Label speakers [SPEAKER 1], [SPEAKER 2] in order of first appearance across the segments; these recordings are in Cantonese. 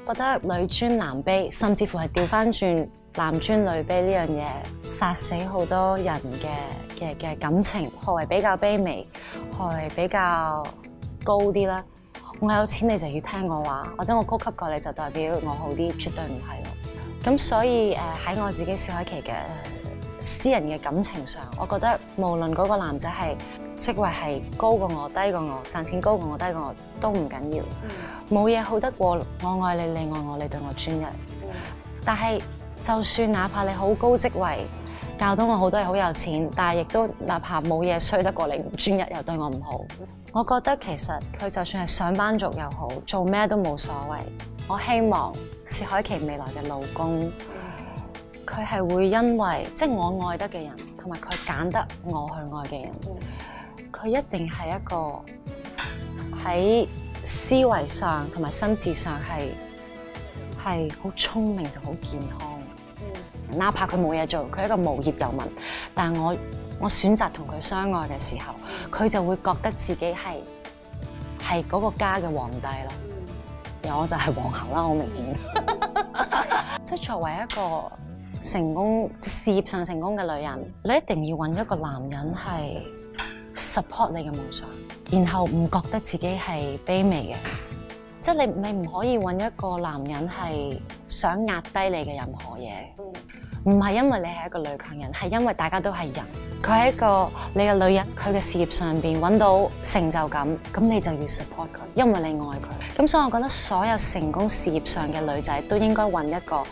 [SPEAKER 1] 覺得女尊男卑，甚至乎係調翻轉男尊女卑呢樣嘢，殺死好多人嘅感情，何為比較卑微，何為比較高啲咧？我有錢你就要聽我話，或者我高級過你就代表我好啲，絕對唔係咯。咁所以喺我自己薛凱琪嘅私人嘅感情上，我覺得無論嗰個男仔係職位係高過我、低過我、賺錢高過我、低過我都唔緊要，冇嘢好得過我愛你，你愛我，你對我專一。但係就算哪怕你好高職位，教到我好多嘢，好有錢，但係亦都哪怕冇嘢衰得過你唔專一，又對我唔好。我覺得其實佢就算係上班族又好，做咩都冇所謂。我希望薛凱琪未來嘅老公，佢係會因為即係我愛得嘅人，同埋佢揀得我去愛嘅人，佢一定係一個喺思維上同埋心智上係好聰明同好健康。哪怕佢冇嘢做，佢係一個無業遊民，但係我選擇同佢相愛嘅時候，佢就會覺得自己係嗰個家嘅皇帝咯。而我就係皇后啦，好明顯。即係作為一個成功事業上成功嘅女人，你一定要揾一個男人係 support 你嘅夢想，然後唔覺得自己係卑微嘅。即係你唔可以揾一個男人係想壓低你嘅任何嘢，唔係因為你係一個女強人，係因為大家都係人。佢係一個你嘅女人，佢嘅事業上邊揾到成就感，咁你就要 support 佢，因為你愛佢。咁所以我覺得所有成功事業上嘅女仔都應該揾一個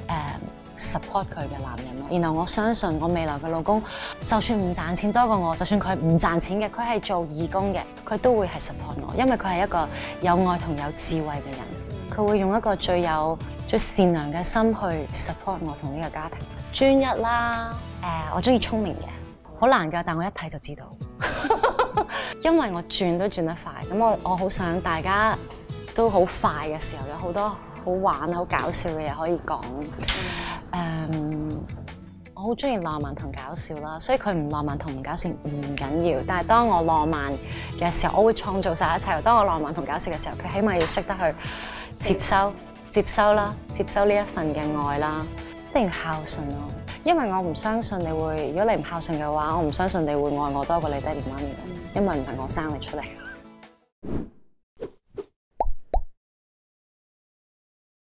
[SPEAKER 1] support 佢嘅男人咯。然後我相信我未來嘅老公，就算唔賺錢多過我，就算佢唔賺錢嘅，佢係做義工嘅，佢都會係 support 我，因為佢係一個有愛同有智慧嘅人，佢會用一個最善良嘅心去 support 我同呢個家庭。專一啦，我中意聰明嘅，好難㗎，但我一睇就知道，因為我轉都轉得快，咁我好想大家都好快嘅時候，有好多好玩、好搞笑嘅嘢可以講。我好中意浪漫同搞笑啦，所以佢唔浪漫同唔搞笑唔緊要，但係當我浪漫嘅時候，我會創造晒一切。當我浪漫同搞笑嘅時候，佢起碼要識得去接收啦，接收呢一份嘅愛啦，一定要孝順咯。因為我唔相信你會，如果你唔孝順嘅話，我唔相信你會愛我多過你爹哋媽咪，因為唔係我生你出嚟。